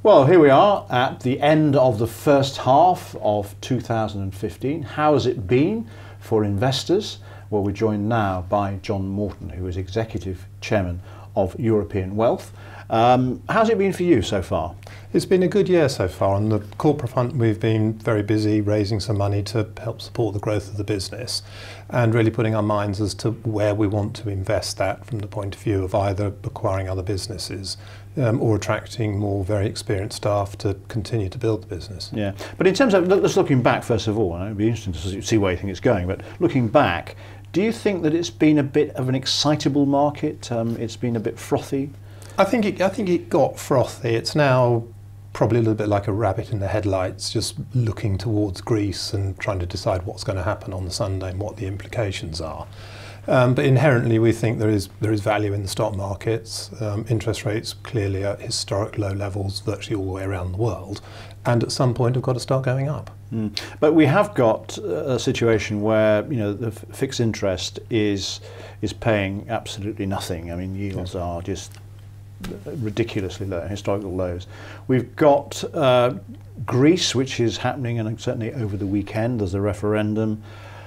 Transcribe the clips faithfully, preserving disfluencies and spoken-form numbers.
Well, here we are at the end of the first half of two thousand fifteen. How has it been for investors? Well, we're joined now by John Morton, who is Executive Chairman of European Wealth. Um, how's it been for you so far? It's been a good year so far. On the corporate front, we've been very busy raising some money to help support the growth of the business and really putting our minds as to where we want to invest that from the point of view of either acquiring other businesses um, or attracting more very experienced staff to continue to build the business. Yeah, but in terms of, let's looking back first of all, and it'd be interesting to see where you think it's going, but looking back, do you think that it's been a bit of an excitable market? Um, it's been a bit frothy? I think it, I think it got frothy. It's now probably a little bit like a rabbit in the headlights, just looking towards Greece and trying to decide what's going to happen on the Sunday and what the implications are. Um, but inherently, we think there is there is value in the stock markets. Um, interest rates clearly at historic low levels virtually all the way around the world, and at some point have got to start going up. Mm. But we have got a situation where, you know, the f fixed interest is is paying absolutely nothing. I mean, yields yeah. are just ridiculously low, historical lows. We've got uh, Greece, which is happening, and certainly over the weekend there's a referendum.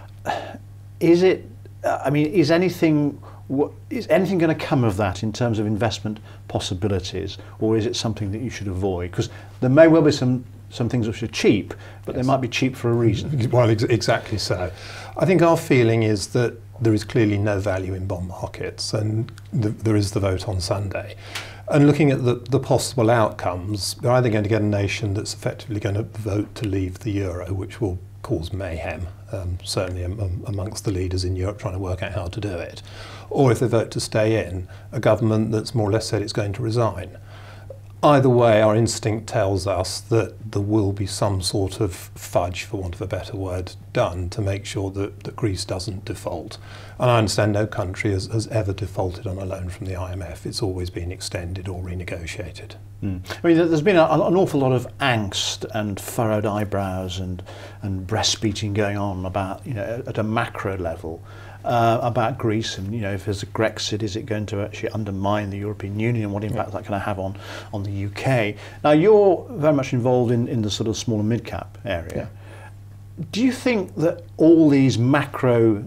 Is it? I mean, is anything? What, is anything going to come of that in terms of investment possibilities, or is it something that you should avoid? Because there may well be some some things which are cheap, but yes. they might be cheap for a reason. Well, ex exactly so. I think our feeling is that there is clearly no value in bond markets, and the, there is the vote on Sunday. And looking at the, the possible outcomes, they're either going to get a nation that's effectively going to vote to leave the euro, which will cause mayhem, um, certainly am, amongst the leaders in Europe trying to work out how to do it, or if they vote to stay in, a government that's more or less said it's going to resign. Either way, our instinct tells us that there will be some sort of fudge, for want of a better word, done to make sure that, that Greece doesn't default. And I understand no country has, has ever defaulted on a loan from the I M F. It's always been extended or renegotiated. Mm. I mean, there's been a, an awful lot of angst and furrowed eyebrows and, and breast beating going on about, you know, at a macro level. Uh, about Greece, and, you know, if there's a Grexit, is it going to actually undermine the European Union? What impact yeah. that can have on on the U K? Now, you're very much involved in in the sort of small and mid cap area. Yeah. Do you think that all these macro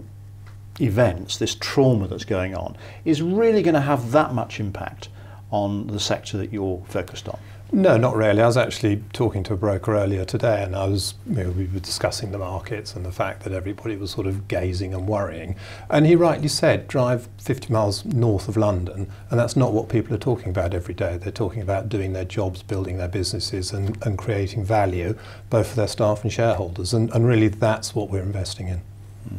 events, this trauma that's going on, is really going to have that much impact on the sector that you're focused on? No, not really. I was actually talking to a broker earlier today, and I was, you know, we were discussing the markets and the fact that everybody was sort of gazing and worrying. And he rightly said, drive fifty miles north of London, and that's not what people are talking about every day. They're talking about doing their jobs, building their businesses, and, and creating value, both for their staff and shareholders. And, and really, that's what we're investing in.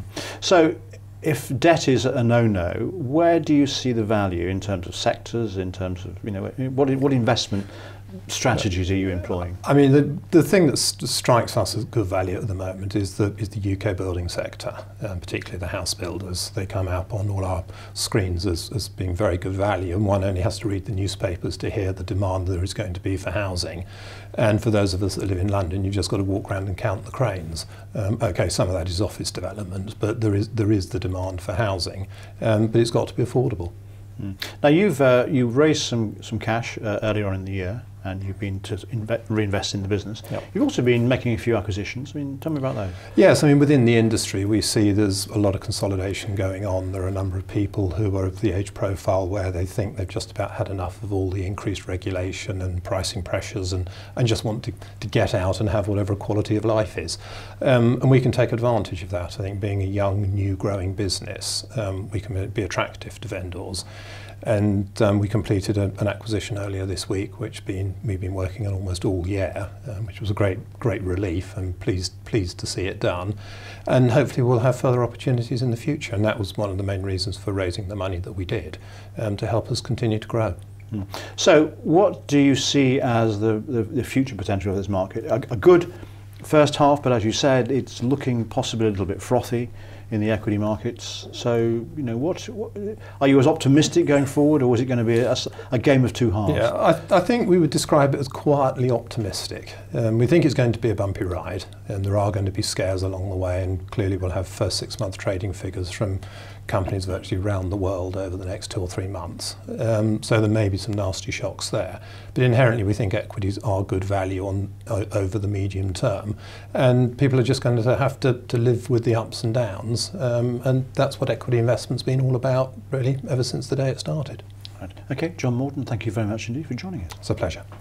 So, if debt is a no-no, where do you see the value in terms of sectors, in terms of, you know, what what investment strategies are you employing? I mean, the the thing that st strikes us as good value at the moment is the is the U K building sector, um, particularly the house builders. They come up on all our screens as, as being very good value, and one only has to read the newspapers to hear the demand there is going to be for housing. And for those of us that live in London, you've just got to walk around and count the cranes. Um, okay, some of that is office development, but there is there is the demand for housing, um, but it's got to be affordable. Mm. Now, you've uh, you raised some some cash uh, earlier on in the year, and you've been to inve reinvest in the business. Yep. You've also been making a few acquisitions. I mean, tell me about those. Yes, I mean, within the industry, we see there's a lot of consolidation going on. There are a number of people who are of the age profile where they think they've just about had enough of all the increased regulation and pricing pressures, and, and just want to, to get out and have whatever quality of life is. Um, and we can take advantage of that. I think being a young, new, growing business, um, we can be attractive to vendors. And um, we completed a, an acquisition earlier this week, which been, we've been working on almost all year, um, which was a great, great relief, and pleased, pleased to see it done. And hopefully we'll have further opportunities in the future. And that was one of the main reasons for raising the money that we did, um, to help us continue to grow. Mm. So what do you see as the, the, the future potential of this market? A, a good first half, but as you said, it's looking possibly a little bit frothy. in the equity markets. So, you know, what, what are you as optimistic going forward, or was it going to be a, a game of two halves? Yeah, I, I think we would describe it as quietly optimistic. Um, we think it's going to be a bumpy ride, and there are going to be scares along the way, and clearly we'll have first six-month trading figures from companies virtually around the world over the next two or three months. Um, so there may be some nasty shocks there. But inherently we think equities are good value on uh, over the medium term. And people are just going to have to, to live with the ups and downs. Um, and that's what equity investment's been all about, really, ever since the day it started. Right. Okay, John Morton, thank you very much indeed for joining us. It's a pleasure.